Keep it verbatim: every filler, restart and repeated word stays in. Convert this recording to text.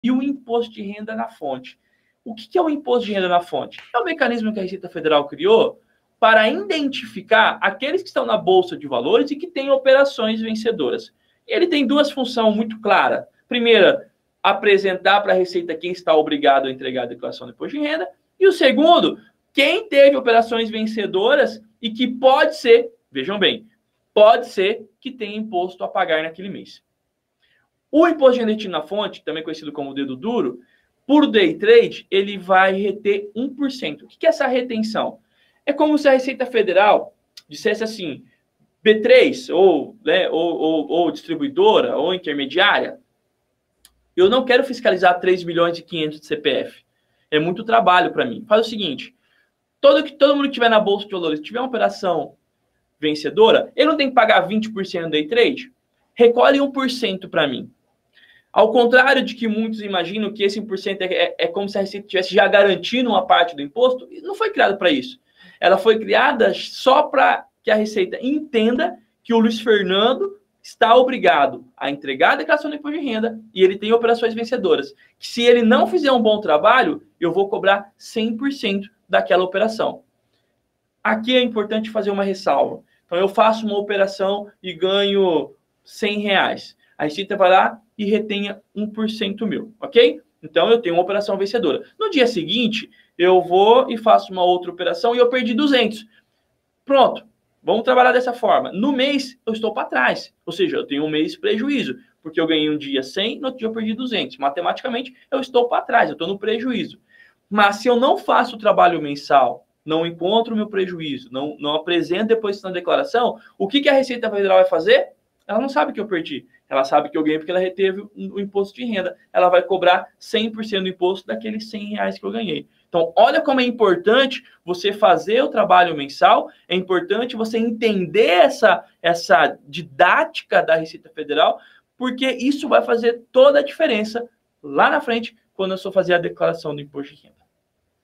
e o imposto de renda na fonte. O que é o imposto de renda na fonte? É o mecanismo que a Receita Federal criou para identificar aqueles que estão na Bolsa de Valores e que têm operações vencedoras. Ele tem duas funções muito claras. Primeira, apresentar para a Receita quem está obrigado a entregar a declaração do imposto de renda. E o segundo, quem teve operações vencedoras e que pode ser, vejam bem, pode ser que tenha imposto a pagar naquele mês. O imposto de renda retido na fonte, também conhecido como dedo duro, por day trade, ele vai reter um por cento. O que é essa retenção? É como se a Receita Federal dissesse assim, B três, ou, né, ou, ou, ou distribuidora, ou intermediária, eu não quero fiscalizar três milhões e quinhentos de C P F. É muito trabalho para mim. Faz o seguinte, todo, todo mundo que estiver na Bolsa de Valores, tiver uma operação vencedora, ele não tem que pagar vinte por cento no day trade? Recolhe um por cento para mim. Ao contrário de que muitos imaginam que esse um por cento é, é, é como se a Receita estivesse já garantindo uma parte do imposto, não foi criado para isso. Ela foi criada só para que a Receita entenda que o Luiz Fernando está obrigado a entregar a declaração do imposto de renda e ele tem operações vencedoras. Que se ele não fizer um bom trabalho, eu vou cobrar cem por cento daquela operação. Aqui é importante fazer uma ressalva. Então, eu faço uma operação e ganho cem reais. A Receita vai lá e retenha um por cento meu, ok? Então, eu tenho uma operação vencedora. No dia seguinte, eu vou e faço uma outra operação e eu perdi duzentos. Pronto, vamos trabalhar dessa forma. No mês, eu estou para trás. Ou seja, eu tenho um mês de prejuízo, porque eu ganhei um dia cem, no outro dia eu perdi duzentos. Matematicamente, eu estou para trás, eu estou no prejuízo. Mas se eu não faço o trabalho mensal, não encontro o meu prejuízo, não, não apresento depois na declaração, o que, que a Receita Federal vai fazer? Ela não sabe que eu perdi. Ela sabe que eu ganhei porque ela reteve o imposto de renda. Ela vai cobrar cem por cento do imposto daqueles cem reais que eu ganhei. Então, olha como é importante você fazer o trabalho mensal, é importante você entender essa, essa didática da Receita Federal, porque isso vai fazer toda a diferença lá na frente, quando eu for fazer a declaração do imposto de renda.